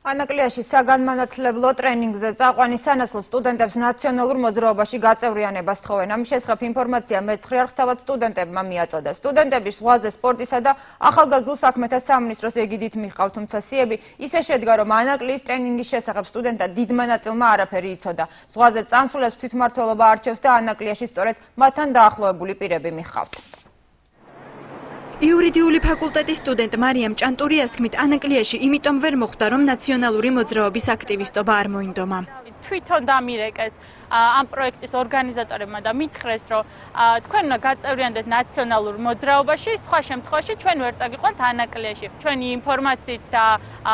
ანაკლიაში საგანმანათლებლო ტრენინგზე წაყვანის სანაცვლოდ სტუდენტებს ნაციონალურ მოძრაობაში გაწევრიანებას თხოვენ. ამის შესახებ ინფორმაცია მეცხრე არხს თავად სტუდენტებმა მიაწოდა. სტუდენტების ზღვაზე სპორტისა და ახალგაზრდულ საქმეთა სამინისტროს ეგიდით მიჰყავთ, თუმცა სიები ისე შედგა, რომ ანაკლიის ტრენინგის შესახებ სტუდენტთა დიდმა ნაწილმა არაფერი იცოდა. ზღვაზე წამსვლელებს თვითმმართველობა არჩევს და ანაკლიაში სწორედ მათთან დაახლოებული პირები მიჰყავთ. იურიდიული ფაკულტეტის სტუდენტ მარიამ ჭანტურიას თქმით, ანაკლიაში იმიტომ ვერ მოხვდა, რომ ნაციონალური მოძრაობის აქტივისტობა არ მოინდომა. თვითონ დამირეკეს ამ პროექტის ორგანიზატორებმა და მითხრეს, რომ თქვენ უნდა გაწევრიანდეთ ნაციონალურ მოძრაობაში, სხვა შემთხვევაში ჩვენ ვერ წაგიყვანთ ანაკლიაში. ჩვენი ინფორმაციით და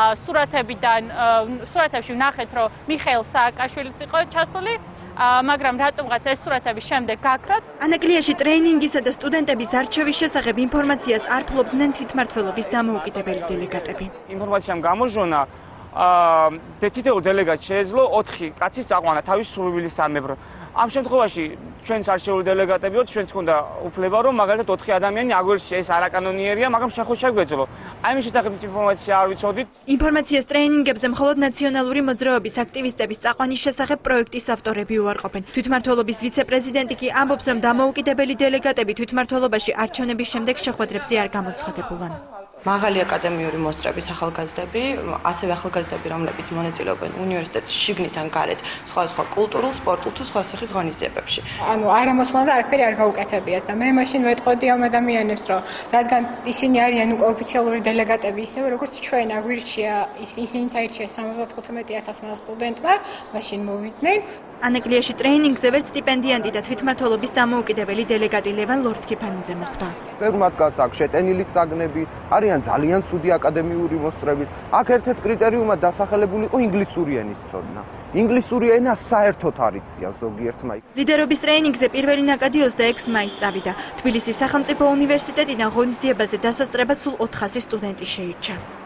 სურათებში ვნახეთ, რომ მიხეილ სააკაშვილიც იყო ჩასული, მაგრამ რატომღაც ეს სურათები შემდეგ გაქრათ. ანაკლიაში ტრეინინგისა და სტუდენტების არჩევის შესახებ ინფორმაციას არ ფლობდნენ თვითმმართველობის დამოუკიდებელი დელეგატები. ინფორმაციამ გამოჟონა თითოეულ დელეგატს შეეძლო 4 კაცის წაყვანა თავის სრულვილისამებრ. ამ შემთხვევაში ჩვენს არჩეული დელეგატები ვართ, ჩვენც ჰქონდა უფლება, რომ მაგალითად 4 ადამიანი აგვერში ეს არაკანონიერია, მაგრამ შეგვეძლო. აი მის შესახებ ინფორმაცია არ ვიცოდით. ინფორმაციას ტრეინინგებზე მხოლოდ ნაციონალური მოძრაობის აქტივისტების წაყვანის შესახებ პროექტის ავტორები უარყოფენ. თვითმმართველობის ვიცე-პრეზიდენტი კი ამბობს, რომ დამოუკიდებელი დელეგატები თვითმმართველობაში არჩევნების შემდეგ შეხვედრებზე არ გამოცხადებულან. მაღალი აკადემიური მოსწრების ახალგაზრდები, ასევე ახალგაზრდები, რომლებიც მონაწილეობენ უნივერსიტეტის შიგნით ან გარეთ, სხვადასხვა კულტურულ, სპორტულ თუ სხვა სახის ღონისძიებებში. არამოსმენად არაფერი არ გაუკეთებიათ და მე მაშინ ვეტყოდი ამ ადამიანებს, რომ რადგან ისინი არიან უკვე ოფიციალური დელეგატები, ისევე როგორც ჩვენ აგვირჩია, ისინიც აირჩიეს 75,000 სტუდენტმა, მაშინ მოვიდნენ. ანაკლიაში ტრეინინგზე ვერც სტიპენდიანტი და თვითმმართველობის დამოუკიდებელი დელეგატი ლევან ლორთქიფანიძე მოხვდა. ფერმად გასაგ შეტენილი საგნები არიან ძალიან ცუდი აკადემიური მოსწრების. აქ ერთ-ერთ კრიტერიუმად დასახელებული იყო ინგლისური ენის ცოდნა. ინგლისური ენა საერთოდ არ იციან ზოგიერთმა. ლიდერობის ტრეინინგზე პირველი ნაკადი 26 მაისს წავიდა. თბილისის სახელმწიფო უნივერსიტეტიდან ღონისძიებაზე დასასწრება სულ 400 სტუდენტი შეირჩა.